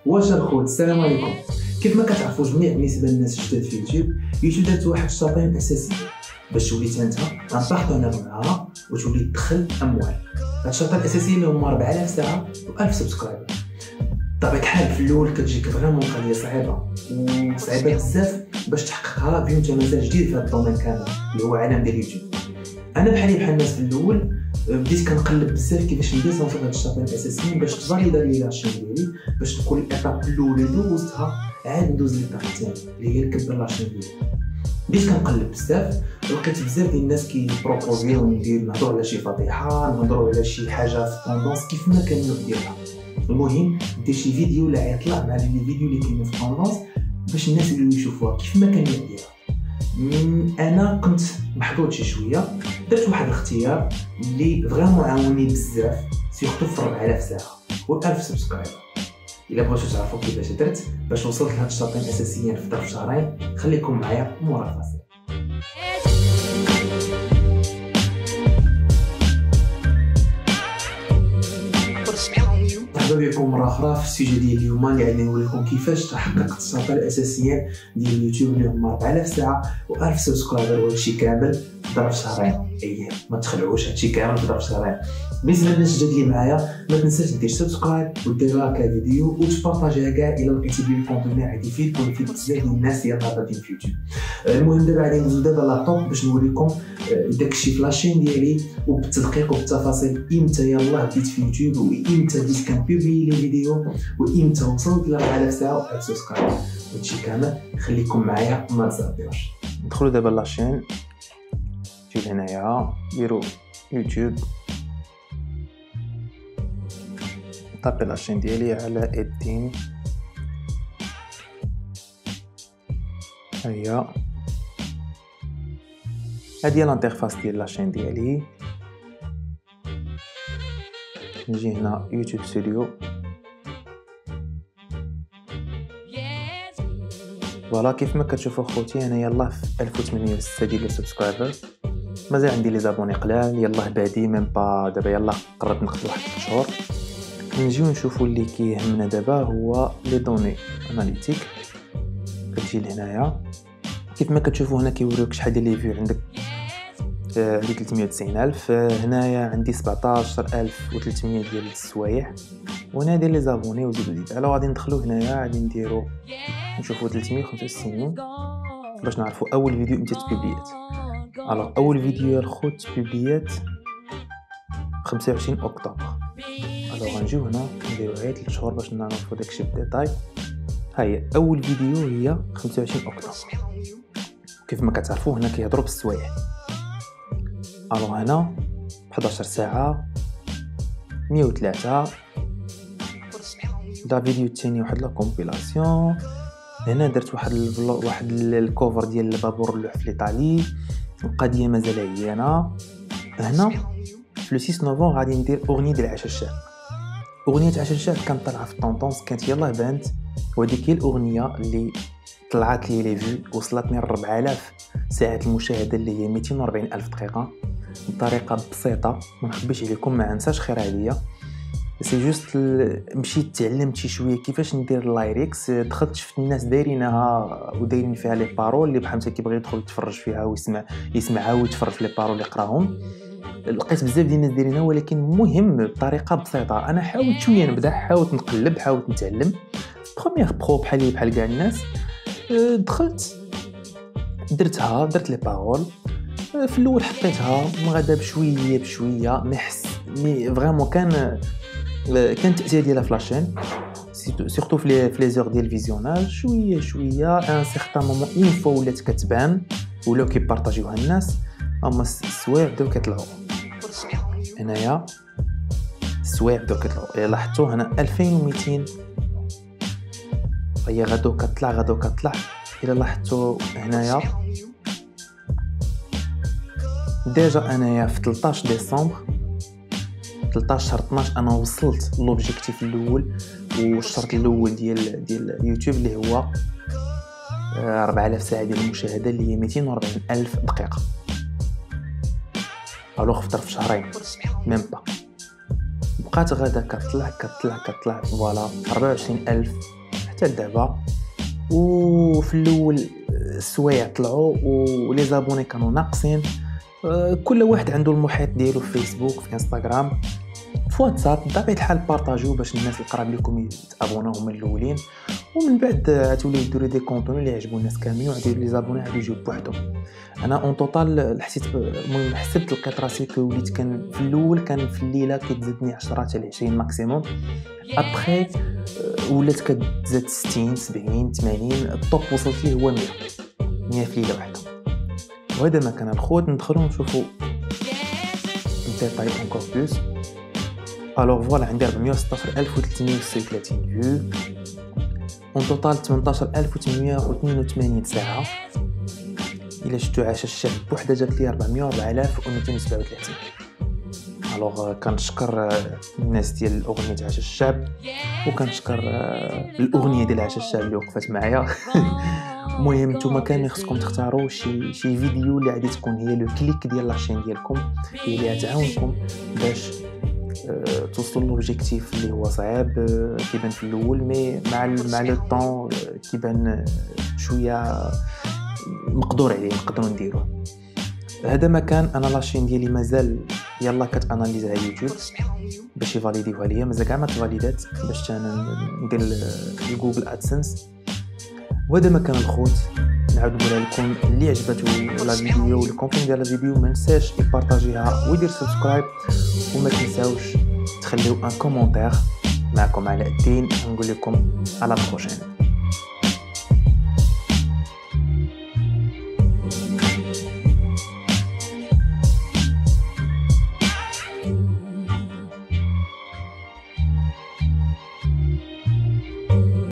واش الخوت السلام عليكم. كيف ما كتعرفوا جميع بالنسبه للناس الجداد في يوتيوب دارت واحد الشابين اساسي باش تولي انت ان بارتنير معاها وتولي تدخل اموال. هاد الشابين الاساسي اللي هما 4000 ساعه و1000 سبسكرايبر. بطبيعه الحال في الاول كتجيك فريمون قضيه صعيبه وصعيبه بزاف باش تحققها بيون انت مازال جديد في هذا الدومين كامل اللي هو عالم ديال اليوتيوب. انا بحال الناس في الاول بديت كنقلب بزاف كيفاش ندير نوصل لهاد الشابين الاساسيين باش تفاليدا لي لاشين ديالي باش تكون الايطاب الاولى دوزتها عاد ندوز للايطاب الثاني اللي هي نكبر لاشين ديالي. بديت كنقلب بزاف لقيت بزاف ديال الناس كيبروبوزيو نهضروا على شي فضيحه نهضروا على شي حاجه في الطوندونس كيف ما كان ديالها. المهم دير شي فيديو اللي غيطلع مع لي فيديو اللي كاينين في الطوندونس باش الناس اللي يشوفوها كيف ما كان ديالها. انا كنت محظوظ شي شويه درت واحد الاختيار اللي فريمون عاوني بزاف سيرتو في 4000 ساعه و1000 سبسكرايبر. الا بغيتو تعرفوا كيفاش درت باش وصلت لهاد الشابين اساسيين في ظرف شهرين خليكم معايا مورا الفاصل. مرحبا بكم مره اخرى في السيجي ديال اليوم اللي غادي نقول لكم كيفاش تحققت الشابين الاساسيين ديال اليوتيوب اللي هما 4000 ساعه و1000 سبسكرايبر وهادشي كامل في ظرف شهرين. اييه ما تخلعوش هادشي كامل في ظرف شهرين. بالنسبه للناس الجداد اللي معايا ما تنساش دير سبسكرايب ودير لايك للفيديو وتبارطاجيها كاع الا لقيتي بلي الكونتوني غادي يفيدكم ويفيد بزاف ديال الناس اللي غاديين في يوتيوب. المهم دابا غادي ندوزو دابا لابطوب باش نوريكم داكشي في لاشين ديالي وبالتدقيق وبالتفاصيل امتى يلاه بديت في يوتيوب وامتى بديت كنبوبلي لي فيديو وامتى وصلت ل 4000 ساعه و1000 سبسكرايب. هادشي كامل خليكم معايا ما تزعلوش. ندخلوا دابا لاشين جيو هنايا ديروا يوتيوب طابي لاشين ديالي على ادين. هيا هادي الانترفاس ديال لاشين ديالي. نجي هنا يوتيوب ستوديو فوالا كيف ما كتشوفوا خوتي انا يلاه في 1806 ديال السبسكرايبر. مازال عندي لي زابوني قلال يلاه بادي ميم با دابا يلاه قرب نقضي واحد 3 شهور. نجيو نشوفوا اللي كيهمنا دابا هو لي دوني اناليتيك. كتجي لهنايا كيف ما كتشوفوا هنا كيوريوك شحال ديال لي فيو عندك. عندي 390,000 هنايا عندي 17300 ديال السوايع وهنا ديال لي زابوني وزيد. الو غادي ندخلوا هنايا غادي نديروا نشوفوا 365 باش نعرفوا اول فيديو امتى تبوبليات. الو اول فيديو يا الخوت تبوبليات 25 اكتوبر. الو غنجيو هنا نديرو غير 3 شهور باش نعرفوا داكشي بديتاي. هاهي اول فيديو هي 25 اكتوبر. كيف ما كتعرفوا هنا كيهضروا بالسوايع. الو هنا 11 ساعه 103. دا فيديو الثاني واحد لا كومبيلاسيون. هنا درت واحد الكوفر ديال البابور اللوح في ايطالي. القضيه مازال عيانه. هنا في 6 نوفمبر غادي ندير اغنيه ديال عشا الشعب. اغنيه عشا الشعب كانت طالعه في الطونطونس كانت يلاه بانت وهذيك هي الاغنيه اللي طلعت لي لي فيو وصلتني 4000 ساعه المشاهده اللي هي 240,000 دقيقه بطريقه بسيطه. ما نخبيش عليكم ما انساش خير عليا سي جوست مشيت تعلمت شي شويه كيفاش ندير اللايركس. دخلت شفت الناس دايرينها ودايرين فيها لي بارول اللي بحال كيبغي يدخل يتفرج فيها ويسمعها ويتفرج في لي بارول اللي يقراهم. لقيت بزاف ديال الناس دايرينها ولكن مهم بطريقه بسيطه. انا حاولت شويه نبدا حاولت نقلب حاولت نتعلم بروميير برو بحال كاع الناس. دخلت درت لي بارول في الاول حطيتها مغادا بشويه مي فريمون كان تاثير ديالها في لاشين سورتو في لي زور ديال فيزيوناج شويه ان سيغتان مومون اون فوا ولات كتبان ولاو كيبارطاجيوها الناس. اما السوايع بداو كيطلعوا هنايا السوايع بداو كيطلعوا. لاحظتوا هنا 2200 هي غادو كتطلع. الا لاحظتوا هنايا ديجا انايا في 13 ديسمبر 13 شهر 12 انا وصلت لوبجيكتيف الاول والشرط الاول ديال يوتيوب اللي هو 4000 ساعه ديال المشاهده اللي هي 240,000 دقيقه. الوغ في ظرف شهرين ميم با بقات غادا كتطلع فوالا 24,000 حتى لدابا. وفي الاول السوايع طلعوا ولي زابوني كانوا ناقصين. كل واحد عنده المحيط ديالو في فيسبوك، في انستغرام، في واتساب. بطبيعه الحال بارطاجيو باش الناس القراب لكم يتابوناو هما الاولين، ومن بعد غتوليو ديروا دي كونتوني اللي يعجبوا الناس كاملين وعادي لي زابوني عادي يجيو بوحدهم. انا اون توتال حسيت المهم حسبت لقيت راسي وليت كان في الاول كان في الليله كتزادني 10 حتى ل 20 ماكسيموم. ابخي ولات كتزاد 60 70 80. الطوب وصلت ليه هو 100 في ليله واحده. وهذا ما كان الخوت. ندخلوا نشوفوا ديتاي اونكور بلوس. الوغ فوالا عندي 416336 فيو اون توتال 18882 ساعه. الا شفتوا عاش الشعب بوحده جات لي 404237. الوغ كنشكر الناس ديال الاغنيه عاش الشعب، وكنشكر الاغنيه ديال عاش الشعب اللي وقفت معايا. المهم نتوما كاملين خصكم تختاروا شي فيديو اللي غادي تكون هي لو كليك ديال لاشين ديالكم، هي اللي غتعاونكم باش توصلوا لوبجيكتيف اللي هو صعيب كيبان في الاول، مي مع لو طون كيبان شويه مقدور عليه، نقدروا نديروه. هذا ما كان. انا لاشين ديالي مازال يلا كتاناليزها على يوتيوب باش يفاليديوها ليا، مازال كاع ما تفاليدات باش انا ندير الجوجل ادسنس. وهذا ما كان الخوت. نعاود نقول لكم اللي عجبته لا فيديو والكونتون ديال الفيديو ما نساش يبارطاجيها ويدير سبسكرايب، وما تنساوش تخليو ان كومونتير. معكم علاء الدين، نقول لكم على البروشين.